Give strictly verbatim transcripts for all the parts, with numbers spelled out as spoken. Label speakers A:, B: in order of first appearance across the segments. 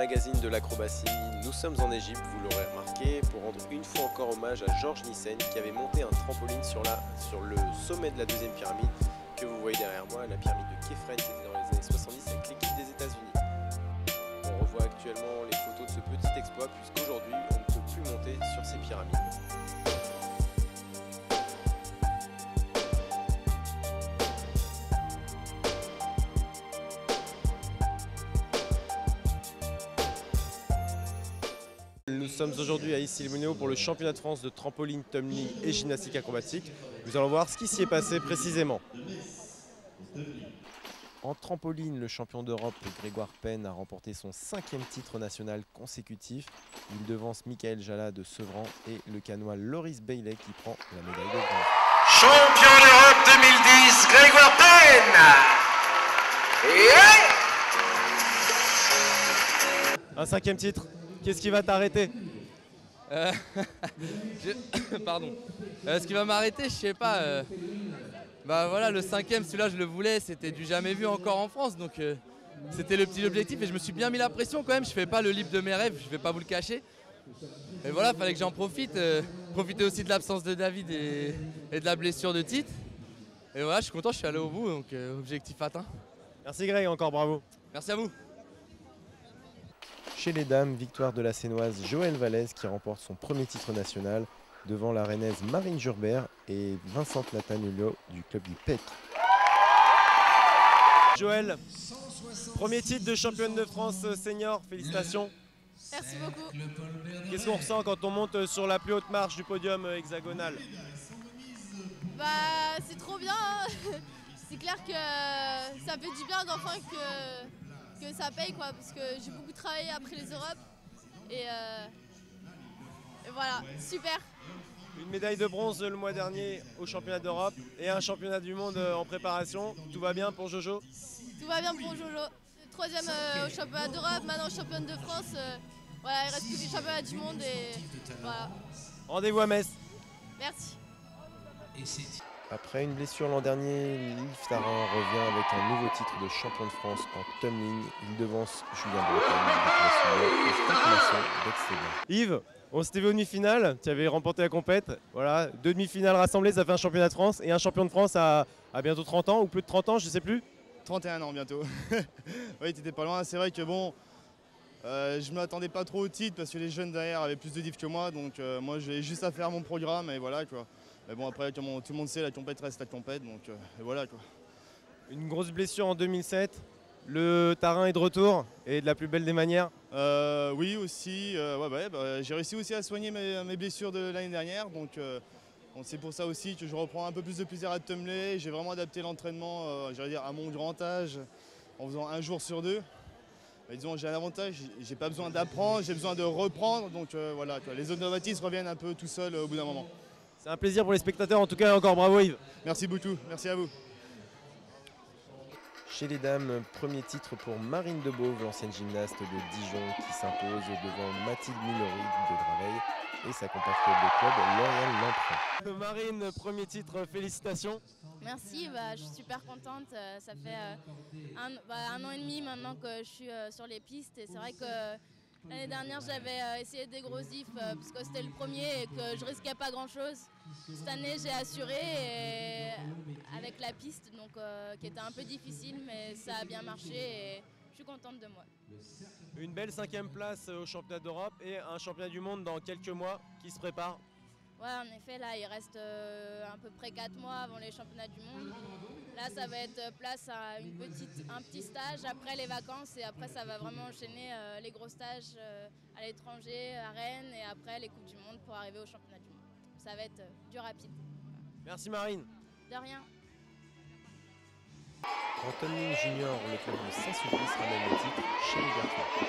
A: magazine de l'acrobatie. Nous sommes en Égypte, vous l'aurez remarqué, pour rendre une fois encore hommage à Georges Nissen qui avait monté un trampoline sur, la, sur le sommet de la deuxième pyramide que vous voyez derrière moi, la pyramide de Képhren, c'était dans les années soixante-dix avec l'équipe des États-Unis. On revoit actuellement les photos de ce petit exploit puisqu'aujourd'hui on ne peut plus monter sur ces pyramides. Nous sommes aujourd'hui à Issy-les-Moulineaux pour le championnat de France de trampoline, tumbling et gymnastique acrobatique. Nous allons voir ce qui s'y est passé précisément. En trampoline, le champion d'Europe Grégoire Penn a remporté son cinquième titre national consécutif. Il devance Michael Jala de Sevran et le canois Loris Bailey qui prend la médaille de bronze.
B: Champion d'Europe deux mille dix, Grégoire Penn. Yeah.
A: Un cinquième titre. Qu'est-ce qui va t'arrêter?
C: euh, je... Pardon. Euh, ce qui va m'arrêter, je sais pas. Euh... Bah voilà, le cinquième, celui-là, je le voulais. C'était du jamais vu encore en France, donc euh, c'était le petit objectif. Et je me suis bien mis la pression quand même. Je fais pas le libre de mes rêves, je vais pas vous le cacher. Et voilà, fallait que j'en profite. Euh, profiter aussi de l'absence de David et... et de la blessure de Tite. Et voilà, je suis content, je suis allé au bout, donc euh, objectif atteint.
A: Merci Greg, encore bravo.
C: Merci à vous.
A: Chez les dames, victoire de la Sénoise Joëlle Vallès qui remporte son premier titre national devant la rennaise Marine Jurbert et Vincent Natanulio du club du P E C. Joëlle, premier titre de championne de France senior, félicitations.
D: Merci beaucoup.
A: Qu'est-ce qu'on ressent quand on monte sur la plus haute marche du podium hexagonal?
D: Bah, c'est trop bien, hein. C'est clair que ça fait du bien d'enfin que, que ça paye, quoi, parce que j'ai beaucoup travaillé après les Europes et, euh, et voilà, super.
A: Une médaille de bronze le mois dernier au championnat d'Europe et un championnat du monde en préparation. Tout va bien pour Jojo?
D: Tout va bien pour Jojo. Troisième euh, au championnat d'Europe, maintenant championne de France. Euh, voilà, il reste plus que les championnats du monde et voilà.
A: Rendez-vous à Metz.
D: Merci.
A: Après une blessure l'an dernier, Yves Tarin revient avec un nouveau titre de champion de France en tumbling. Il devance Julien Bretagne. Yves, on s'était vu aux demi-finales, tu avais remporté la compète. Voilà, deux demi-finales rassemblées, ça fait un championnat de France et un champion de France à, à bientôt trente ans ou plus de trente ans, je sais plus.
E: trente et un ans bientôt. Oui, tu étais pas loin. C'est vrai que bon, euh, je ne m'attendais pas trop au titre parce que les jeunes derrière avaient plus de diff que moi. Donc euh, moi, j'ai juste à faire mon programme et voilà quoi. Mais bon, après, comme on, tout le monde sait, la compète reste la compète. Donc euh, et voilà quoi.
A: Une grosse blessure en deux mille sept. Le Tarin est de retour et de la plus belle des manières.
E: Euh, oui, aussi. Euh, ouais, ouais, bah, j'ai réussi aussi à soigner mes, mes blessures de l'année dernière. Donc euh, c'est pour ça aussi que je reprends un peu plus de plaisir à tumbler. J'ai vraiment adapté l'entraînement euh, j'allais dire, à mon grand âge en faisant un jour sur deux. Mais disons, j'ai un avantage, j'ai pas besoin d'apprendre, j'ai besoin de reprendre. Donc euh, voilà, quoi. Les automatismes reviennent un peu tout seuls euh, au bout d'un moment.
A: C'est un plaisir pour les spectateurs, en tout cas, encore bravo Yves.
E: Merci beaucoup, merci à vous.
A: Chez les dames, premier titre pour Marine Debauve, l'ancienne gymnaste de Dijon qui s'impose devant Mathilde Milori de Draveil et sa compatriote de club Lauriane Lampron. Marine, premier titre, félicitations.
D: Merci, bah, je suis super contente. Ça fait euh, un, bah, un an et demi maintenant que je suis euh, sur les pistes et c'est vrai que l'année dernière j'avais euh, essayé des gros diffs euh, parce que c'était le premier et que je risquais pas grand chose. Cette année j'ai assuré et avec la piste donc, euh, qui était un peu difficile mais ça a bien marché et je suis contente de moi.
A: Une belle cinquième place au championnat d'Europe et un championnat du monde dans quelques mois qui se prépare.
D: Ouais, en effet, là, il reste euh, à peu près quatre mois avant les championnats du monde. Là, ça va être place à une petite, un petit stage après les vacances et après, ça va vraiment enchaîner euh, les gros stages euh, à l'étranger, à Rennes et après les Coupes du Monde pour arriver aux championnats du monde. Ça va être euh, du rapide.
A: Merci Marine.
D: De rien.
A: En tumbling junior, le club de Saint-Sulpice ramène le titre chez les garçons.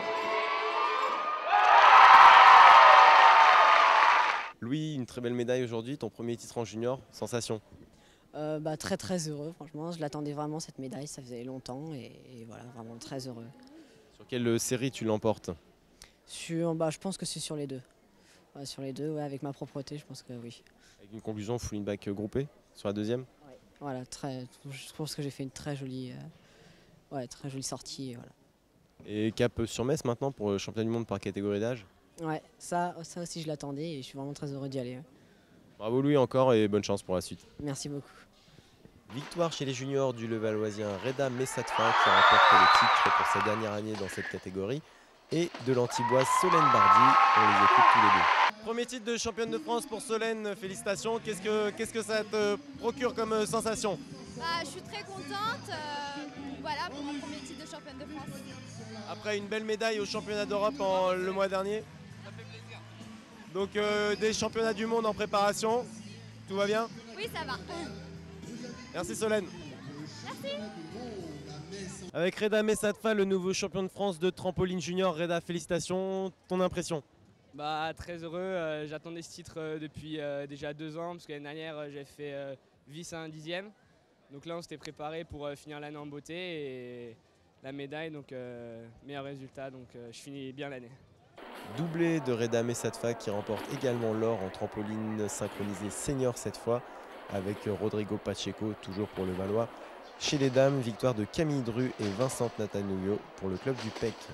A: Louis, une très belle médaille aujourd'hui, ton premier titre en junior, sensation?
F: euh, bah, Très très heureux, franchement, je l'attendais vraiment cette médaille, ça faisait longtemps et, et voilà, vraiment très heureux.
A: Sur quelle série tu l'emportes?
F: Sur, bah, je pense que c'est sur les deux. Ouais, sur les deux, ouais, avec ma propreté, je pense que oui.
A: Avec une conclusion full back groupée sur la deuxième?
F: Ouais. Voilà, très, je pense que j'ai fait une très jolie, euh, ouais, très jolie sortie. Et voilà.
A: Et cap sur Metz maintenant pour le championnat du monde par catégorie d'âge.
F: Ouais, ça, ça aussi je l'attendais et je suis vraiment très heureux d'y aller. Ouais.
A: Bravo Louis encore et bonne chance pour la suite.
F: Merci beaucoup.
A: Victoire chez les juniors du Levalloisien Reda Messatfa qui remporte le titre pour sa dernière année dans cette catégorie. Et de l'Antiboise Solène Bardi, on les écoute tous les deux. Premier titre de championne de France pour Solène, félicitations. Qu'est-ce que, qu'est-ce que ça te procure comme sensation?
G: Bah, je suis très contente, euh, voilà, pour mon premier titre de championne de France.
A: Après une belle médaille au championnat d'Europe en, le mois dernier.
C: Ça fait plaisir.
A: Donc euh, des championnats du monde en préparation, tout va bien?
G: Oui, ça va.
A: Merci Solène.
G: Merci.
A: Avec Reda Messatfa, le nouveau champion de France de trampoline junior. Reda, félicitations, ton impression?
H: Bah, très heureux, euh, j'attendais ce titre euh, depuis euh, déjà deux ans, parce que l'année dernière euh, j'ai fait euh, vice à un dixième. Donc là on s'était préparé pour euh, finir l'année en beauté et la médaille, donc euh, meilleur résultat, donc euh, je finis bien l'année.
A: Doublé de Reda Messatfa qui remporte également l'or en trampoline synchronisée senior cette fois avec Rodrigo Pacheco, toujours pour le Valois. Chez les dames, victoire de Camille Dru et Vincent Natanouyo pour le club du P E C.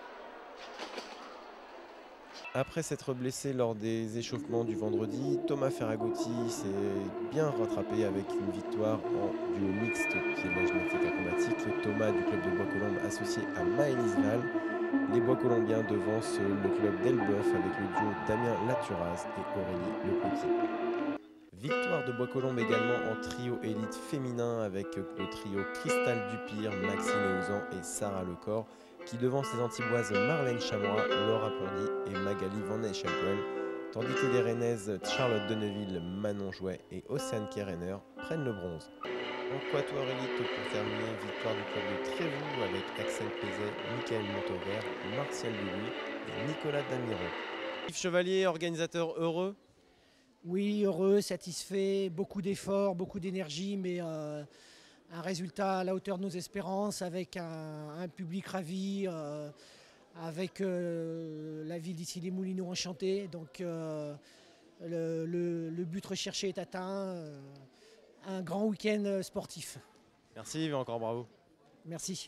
A: Après s'être blessé lors des échauffements du vendredi, Thomas Ferragotti s'est bien rattrapé avec une victoire en duo mixte pied-nage nautique acrobatique. Thomas du club de Bois-Colombes associé à Maëlys Val. Les Bois-Colombiens devancent le club d'Elbeuf avec le duo Damien Laturaz et Aurélie Le Petit. Victoire de Bois-Colombes également en trio élite féminin avec le trio Cristal Dupire, Maxine Eouzan et Sarah Lecor qui devance les Antiboises Marlène Chamois, Laura Purdy et Magali Van Eschelpuel, tandis que les Rennaises Charlotte Denneville, Manon Jouet et Océane Kerener prennent le bronze. En quatuor élite pour terminer, victoire du club de Trévoux avec Axel Pézet, Michael Montauvert, Martial Louis et Nicolas Damiron. Yves Chevalier, organisateur heureux?
I: Oui, heureux, satisfait, beaucoup d'efforts, beaucoup d'énergie, mais euh, un résultat à la hauteur de nos espérances, avec un, un public ravi, euh, avec euh, la ville d'ici les Moulineaux enchantée. Donc euh, le, le, le but recherché est atteint, euh, un grand week-end sportif.
A: Merci Yves et encore bravo.
I: Merci.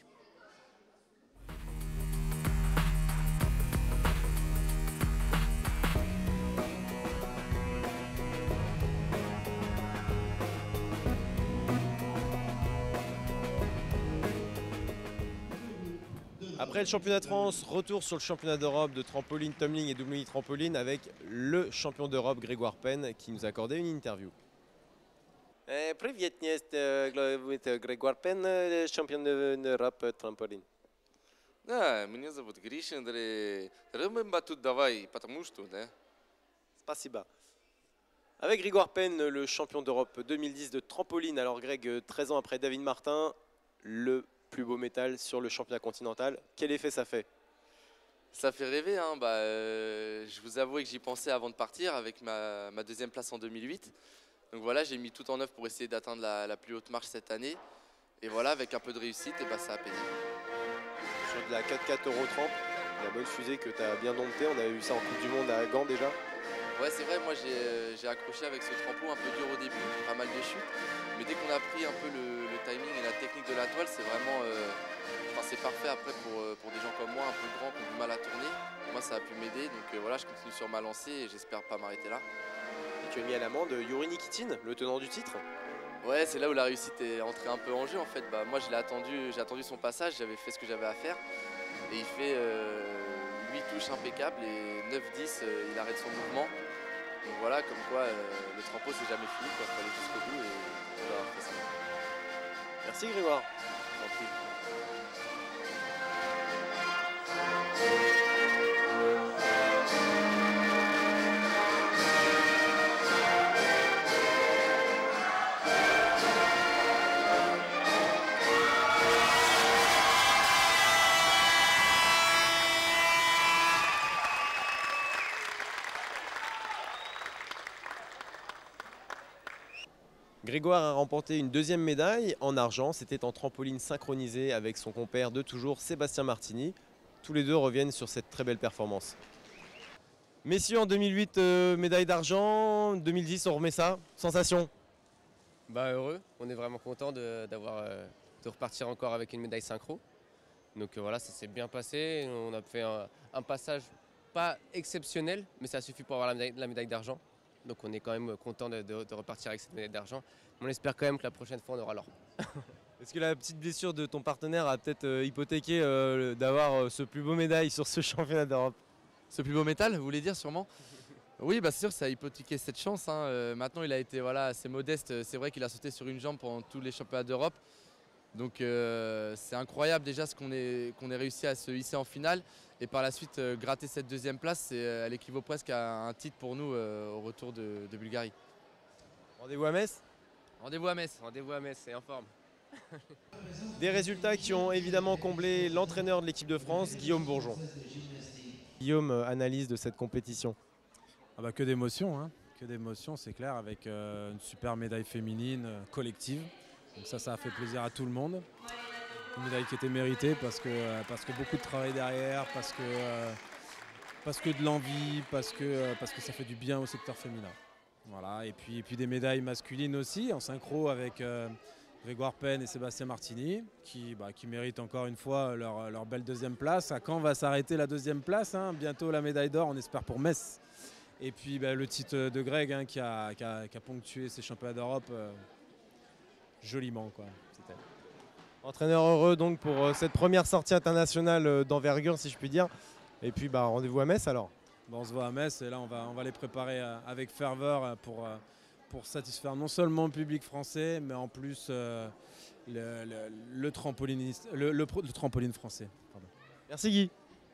A: Après le championnat de France, retour sur le championnat d'Europe de trampoline, tumbling et W trampoline avec le champion d'Europe Grégoire Penn qui nous a accordé une interview. Привет, это Григор Пен, чемпион Европы трамполин.
J: Да, меня зовут Гриша, рыбы тут давай, потому что, да.
A: Spasiba. Avec Grégoire Penn, le champion d'Europe deux mille dix de trampoline, alors Greg, treize ans après David Martin, le plus beau métal sur le championnat continental. Quel effet ça fait?
J: Ça fait rêver, hein. Bah, euh, je vous avoue que j'y pensais avant de partir avec ma, ma deuxième place en deux mille huit. Donc voilà, j'ai mis tout en œuvre pour essayer d'atteindre la, la plus haute marche cette année. Et voilà, avec un peu de réussite, et bah, ça a payé.
A: Sur de la quatre quatre Eurotramp, la bonne fusée que tu as bien domptée, on avait vu ça en Coupe du Monde à Gand déjà.
J: Ouais, c'est vrai, moi j'ai accroché avec ce trampo un peu dur au début, pas mal de chutes. Mais dès qu'on a pris un peu le, le timing et la technique de la toile, c'est vraiment euh, enfin, c'est parfait après pour, pour des gens comme moi, un peu grands, qui ont du mal à tourner. Moi, ça a pu m'aider, donc euh, voilà, je continue sur ma lancée et j'espère pas m'arrêter là.
A: Et tu as mis à l'amende Yuri Nikitin, le tenant du titre.
J: Ouais, c'est là où la réussite est entrée un peu en jeu en fait. Bah, moi, je l'ai attendu, j'ai attendu son passage, j'avais fait ce que j'avais à faire. Et il fait euh, huit touches impeccables et neuf dix, euh, il arrête son mouvement. Donc voilà, comme quoi euh, le trampo c'est jamais fini, il faut aller jusqu'au bout et tout va facilement.
A: Merci Grégoire. Grégoire a remporté une deuxième médaille en argent, c'était en trampoline synchronisée avec son compère de toujours Sébastien Martini. Tous les deux reviennent sur cette très belle performance. Messieurs, en deux mille huit, euh, médaille d'argent, deux mille dix, on remet ça. Sensation?
K: Bah heureux, on est vraiment content de, d'avoir, euh, de repartir encore avec une médaille synchro.
A: Donc euh, voilà, ça s'est bien passé. On a fait un, un passage pas exceptionnel, mais ça suffit pour avoir la médaille, la médaille d'argent. Donc on est quand même content de, de, de repartir avec cette médaille d'argent. On espère quand même que la prochaine fois on aura l'or.
K: Est-ce que la petite blessure de ton partenaire a peut-être euh, hypothéqué euh, d'avoir euh, ce plus beau médaille sur ce championnat d'Europe?
C: Ce plus beau métal, vous voulez dire sûrement? Oui, bah c'est sûr, ça a hypothéqué cette chance. Hein. Euh, maintenant, il a été voilà, assez modeste. C'est vrai qu'il a sauté sur une jambe pendant tous les championnats d'Europe. Donc euh, c'est incroyable déjà ce qu'on ait, qu'on ait réussi à se hisser en finale. Et par la suite, euh, gratter cette deuxième place, c'est, elle équivaut presque à un titre pour nous euh, au retour de, de Bulgarie.
K: Rendez-vous à Metz?
C: Rendez-vous à Metz.
A: Rendez-vous à Metz, c'est en forme.
K: Des résultats qui ont évidemment comblé l'entraîneur de l'équipe de France, Guillaume Bourgeon. Guillaume, euh, analyse de cette compétition.
L: Ah bah que d'émotions, hein. Que d'émotions, c'est clair, avec euh, une super médaille féminine euh, collective. Donc ça, ça a fait plaisir à tout le monde. Une médaille qui était méritée parce que, euh, parce que beaucoup de travail derrière, parce que, euh, parce que de l'envie, parce que, euh, parce que ça fait du bien au secteur féminin. Voilà. Et puis, et puis des médailles masculines aussi, en synchro avec euh, Grégoire Penn et Sébastien Martini, qui, bah, qui méritent encore une fois leur, leur belle deuxième place. À quand va s'arrêter la deuxième place, hein? Bientôt la médaille d'or, on espère pour Metz. Et puis bah, le titre de Greg hein, qui, a, qui, a, qui a ponctué ces championnats d'Europe euh, joliment, quoi.
K: Entraîneur heureux donc pour euh, cette première sortie internationale euh, d'envergure, si je puis dire. Et puis bah, rendez-vous à Metz alors.
L: Bon, on se voit à Metz et là on va, on va les préparer euh, avec ferveur euh, pour, euh, pour satisfaire non seulement le public français, mais en plus euh, le, le, le, trampoliniste, le, le, le trampoline français. Pardon.
K: Merci Guy.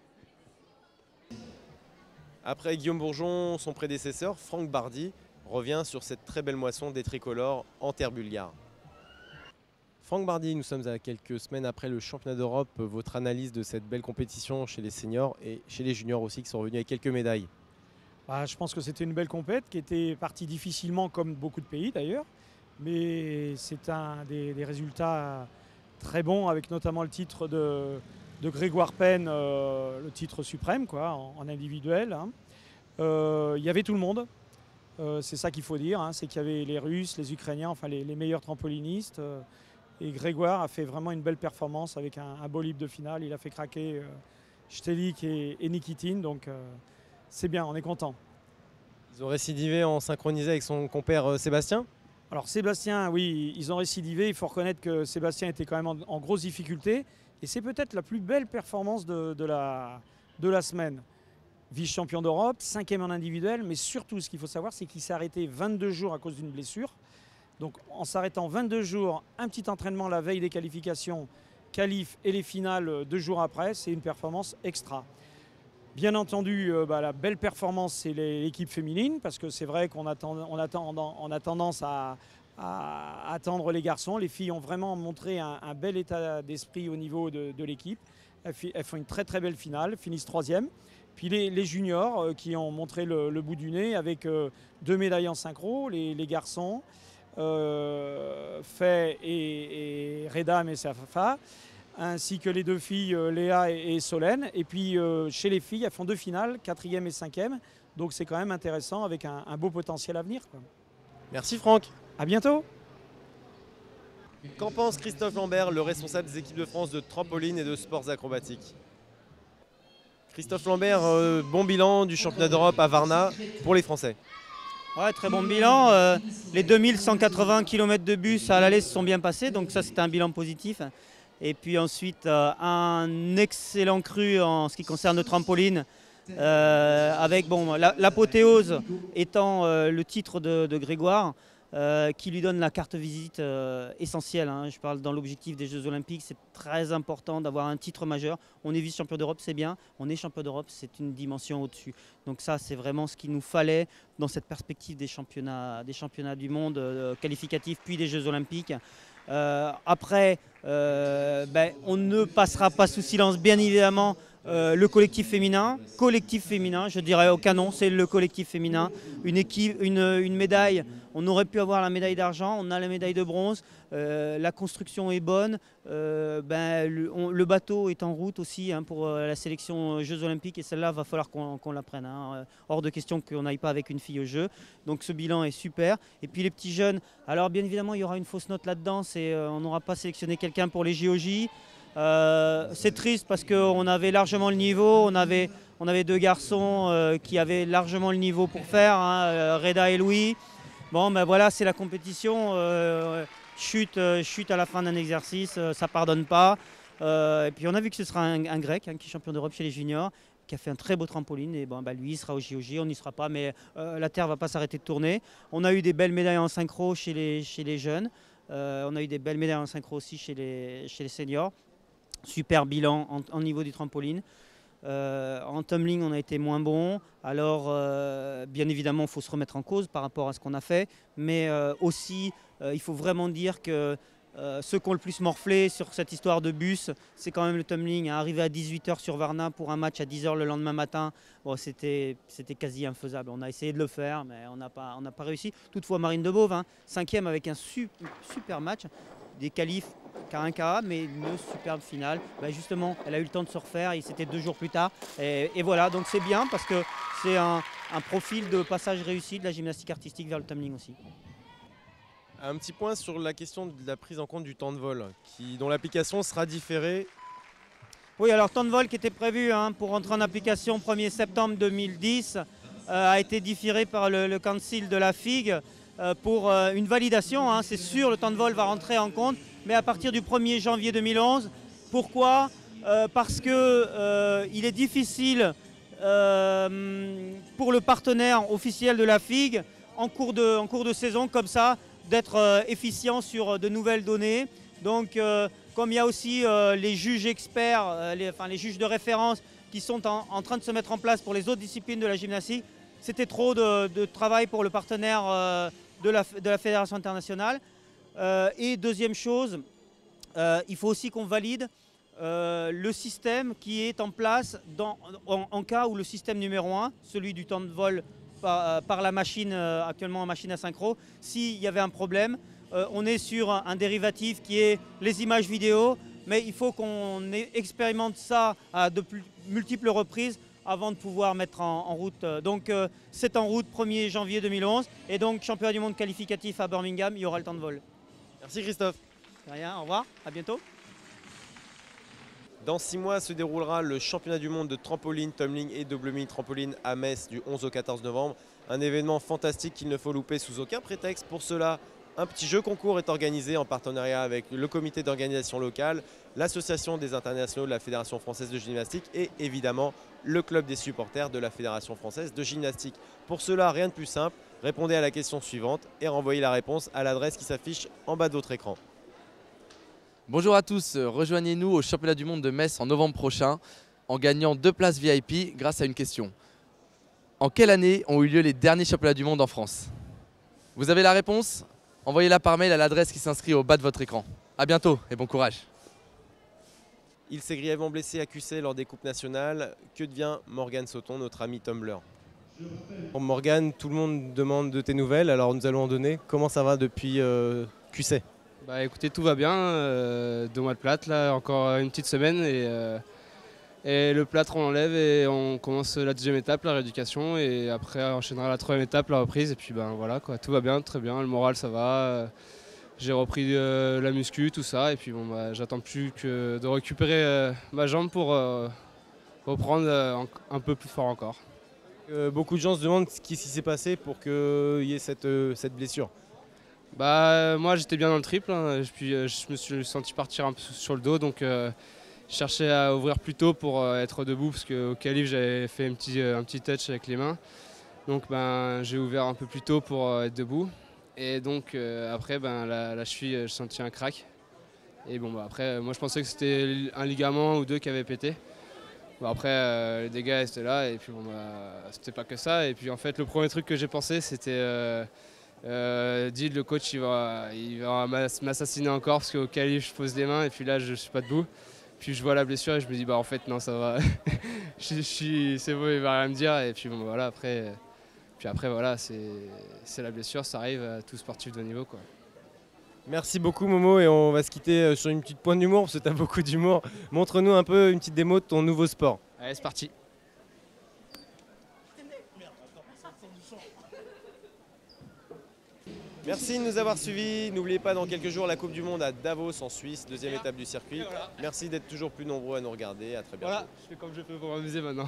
K: Après Guillaume Bourgeon, son prédécesseur, Franck Bardi, revient sur cette très belle moisson des tricolores en terre bulgare. Franck Bardi, nous sommes à quelques semaines après le championnat d'Europe. Votre analyse de cette belle compétition chez les seniors et chez les juniors aussi qui sont revenus avec quelques médailles?
M: Bah, je pense que c'était une belle compète qui était partie difficilement comme beaucoup de pays d'ailleurs. Mais c'est un des, des résultats très bons avec notamment le titre de, de Grégoire Penn, euh, le titre suprême quoi, en, en individuel. Hein. Euh, il y avait tout le monde. Euh, c'est ça qu'il faut dire. Hein, c'est qu'il y avait les Russes, les Ukrainiens, enfin les, les meilleurs trampolinistes. Euh, Et Grégoire a fait vraiment une belle performance avec un, un beau libre de finale. Il a fait craquer euh, Stelik et, et Nikitin, donc euh, c'est bien, on est content.
K: Ils ont récidivé en synchronisé avec son compère euh, Sébastien?
M: Alors Sébastien, oui, ils ont récidivé. Il faut reconnaître que Sébastien était quand même en, en grosse difficulté. Et c'est peut-être la plus belle performance de, de, la, de la semaine. Vice-champion d'Europe, cinquième en individuel, mais surtout ce qu'il faut savoir, c'est qu'il s'est arrêté vingt-deux jours à cause d'une blessure. Donc en s'arrêtant vingt-deux jours, un petit entraînement la veille des qualifications, qualif et les finales deux jours après, c'est une performance extra. Bien entendu, euh, bah, la belle performance, c'est l'équipe féminine, parce que c'est vrai qu'on attend, on attend, on a tendance à, à attendre les garçons. Les filles ont vraiment montré un, un bel état d'esprit au niveau de, de l'équipe. Elles, elles font une très très belle finale, finissent troisième. Puis les, les juniors euh, qui ont montré le, le bout du nez avec euh, deux médailles en synchro, les, les garçons. Euh, Faye et, et Reda Messafa, ainsi que les deux filles euh, Léa et, et Solène. Et puis euh, chez les filles, elles font deux finales, quatrième et cinquième. Donc c'est quand même intéressant avec un, un beau potentiel à venir, quoi.
K: Merci Franck.
M: À bientôt.
K: Qu'en pense Christophe Lambert, le responsable des équipes de France de trampoline et de sports acrobatiques? Christophe Lambert, euh, bon bilan du championnat d'Europe à Varna pour les Français.
N: Ouais, très bon bilan. Euh, les deux mille cent quatre-vingts kilomètres de bus à l'aller se sont bien passés, donc ça c'était un bilan positif. Et puis ensuite euh, un excellent cru en ce qui concerne le trampoline, euh, avec bon, l'apothéose étant euh, le titre de, de Grégoire, euh, qui lui donne la carte visite euh, essentielle. Hein. Je parle dans l'objectif des Jeux Olympiques, c'est très important d'avoir un titre majeur. On est vice-champion d'Europe, c'est bien. On est champion d'Europe, c'est une dimension au-dessus. Donc ça, c'est vraiment ce qu'il nous fallait dans cette perspective des championnats, des championnats du monde euh, qualificatifs, puis des Jeux Olympiques. Euh, après, euh, ben, on ne passera pas sous silence, bien évidemment, Euh, le collectif féminin, collectif féminin, je dirais au canon, c'est le collectif féminin. Une équipe, une, une médaille, on aurait pu avoir la médaille d'argent, on a la médaille de bronze, euh, la construction est bonne, euh, ben, le, on, le bateau est en route aussi hein, pour euh, la sélection Jeux Olympiques et celle-là, va falloir qu'on qu'on la prenne. Hein. Hors de question qu'on n'aille pas avec une fille au jeu. Donc ce bilan est super. Et puis les petits jeunes, alors bien évidemment, il y aura une fausse note là-dedans, c'est euh, on n'aura pas sélectionné quelqu'un pour les J O J. Euh, c'est triste parce qu'on avait largement le niveau, on avait, on avait deux garçons euh, qui avaient largement le niveau pour faire, hein, Reda et Louis. Bon, ben voilà, c'est la compétition. Euh, chute, euh, chute à la fin d'un exercice, euh, ça ne pardonne pas. Euh, et puis on a vu que ce sera un, un grec hein, qui est champion d'Europe chez les juniors, qui a fait un très beau trampoline. Et bon, bah, lui, il sera au J O J, on n'y sera pas, mais euh, la Terre ne va pas s'arrêter de tourner. On a eu des belles médailles en synchro chez les, chez les jeunes. Euh, on a eu des belles médailles en synchro aussi chez les, chez les seniors. Super bilan en, en niveau du trampoline. Euh, en tumbling, on a été moins bon. Alors, euh, bien évidemment, il faut se remettre en cause par rapport à ce qu'on a fait. Mais euh, aussi, euh, il faut vraiment dire que euh, ceux qui ont le plus morflé sur cette histoire de bus, c'est quand même le tumbling. Hein. Arriver à dix-huit heures sur Varna pour un match à dix heures le lendemain matin, bon, c'était quasi infaisable. On a essayé de le faire, mais on n'a pas, on n'a pas réussi. Toutefois, Marine Debove, hein, cinquième avec un super, super match. Des qualifs K un K A, mais une superbe finale. Ben justement, elle a eu le temps de se refaire, et c'était deux jours plus tard. Et, et voilà, donc c'est bien parce que c'est un, un profil de passage réussi de la gymnastique artistique vers le tumbling aussi.
K: Un petit point sur la question de la prise en compte du temps de vol, qui, dont l'application sera différée.
N: Oui, alors temps de vol qui était prévu hein, pour entrer en application premier septembre deux mille dix euh, a été différé par le, le council de la F I G euh, pour euh, une validation. Hein, c'est sûr, le temps de vol va rentrer en compte, mais à partir du premier janvier deux mille onze. Pourquoi euh, Parce qu'il euh, est difficile euh, pour le partenaire officiel de la F I G en cours de, en cours de saison comme ça d'être euh, efficient sur de nouvelles données. Donc euh, comme il y a aussi euh, les juges experts, euh, les, enfin, les juges de référence qui sont en, en train de se mettre en place pour les autres disciplines de la gymnastique, c'était trop de, de travail pour le partenaire euh, de, la, de la Fédération internationale. Euh, et deuxième chose, euh, il faut aussi qu'on valide euh, le système qui est en place dans, en, en cas où le système numéro un, celui du temps de vol par, par la machine, euh, actuellement en machine à synchro, s'il y avait un problème, euh, on est sur un, un dérivatif qui est les images vidéo, mais il faut qu'on expérimente ça à de plus, multiples reprises avant de pouvoir mettre en, en route. Donc euh, c'est en route premier janvier deux mille onze, et donc championnat du monde qualificatif à Birmingham, il y aura le temps de vol.
K: Merci Christophe.
N: De rien, au revoir, à bientôt.
K: Dans six mois se déroulera le championnat du monde de trampoline, tumbling et double mini trampoline à Metz du onze au quatorze novembre. Un événement fantastique qu'il ne faut louper sous aucun prétexte. Pour cela, un petit jeu concours est organisé en partenariat avec le comité d'organisation locale, l'association des internationaux de la Fédération française de gymnastique et évidemment le club des supporters de la Fédération française de gymnastique. Pour cela, rien de plus simple, répondez à la question suivante et renvoyez la réponse à l'adresse qui s'affiche en bas de votre écran.
C: Bonjour à tous, rejoignez-nous au championnat du monde de Metz en novembre prochain en gagnant deux places V I P grâce à une question. En quelle année ont eu lieu les derniers championnats du monde en France? Vous avez la réponse? Envoyez-la par mail à l'adresse qui s'inscrit au bas de votre écran. A bientôt et bon courage.
K: Il s'est grièvement blessé à Q C lors des coupes nationales. Que devient Morgane Sauton, notre ami tumbler? Bon, Morgane, tout le monde demande de tes nouvelles, alors nous allons en donner. Comment ça va depuis euh, Q C?
H: Bah écoutez, tout va bien, euh, deux mois de plâtre, là encore une petite semaine et, euh, et le plâtre on l'enlève et on commence la deuxième étape, la rééducation, et après on enchaînera la troisième étape, la reprise, et puis ben voilà quoi, tout va bien, très bien, le moral ça va, euh, j'ai repris euh, la muscu, tout ça, et puis bon bah j'attends plus que de récupérer euh, ma jambe pour euh, reprendre euh, un peu plus fort encore.
K: Euh, beaucoup de gens se demandent ce qui s'est passé pour qu'il y ait cette, euh, cette blessure.
H: Bah moi j'étais bien dans le triple, hein, puis euh, je me suis senti partir un peu sur le dos, donc euh, je cherchais à ouvrir plus tôt pour euh, être debout, parce qu'au qualif j'avais fait un petit, euh, un petit touch avec les mains, donc ben, j'ai ouvert un peu plus tôt pour euh, être debout, et donc euh, après ben, la, la cheville j'ai senti un crack, et bon bah, après moi je pensais que c'était un ligament ou deux qui avait pété. Bon, après euh, les dégâts étaient là, et puis bon, bah, c'était pas que ça, et puis en fait le premier truc que j'ai pensé c'était euh, Euh, Did, le coach, il va, il va m'assassiner encore parce qu'au qualif je pose les mains et puis là je suis pas debout. Puis je vois la blessure et je me dis bah en fait non ça va, je, je, c'est bon, il va rien me dire, et puis bon voilà après, puis après voilà c'est la blessure, ça arrive à tout sportif de haut niveau quoi.
K: Merci beaucoup Momo, et on va se quitter sur une petite pointe d'humour parce que tu as beaucoup d'humour. Montre-nous un peu une petite démo de ton nouveau sport.
H: Allez c'est parti.
K: Merci de nous avoir suivis. N'oubliez pas, dans quelques jours, la Coupe du Monde à Davos en Suisse, deuxième étape du circuit.
H: Voilà.
K: Merci d'être toujours plus nombreux à nous regarder. À très bientôt.
H: Voilà, je fais comme je peux pour m'amuser maintenant.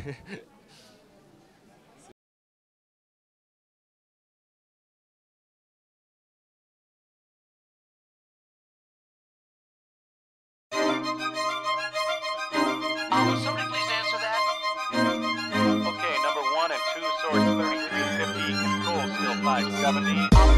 B: Will somebody please answer that? Okay, number one and two, source thirty-three fifty, control still five seventy.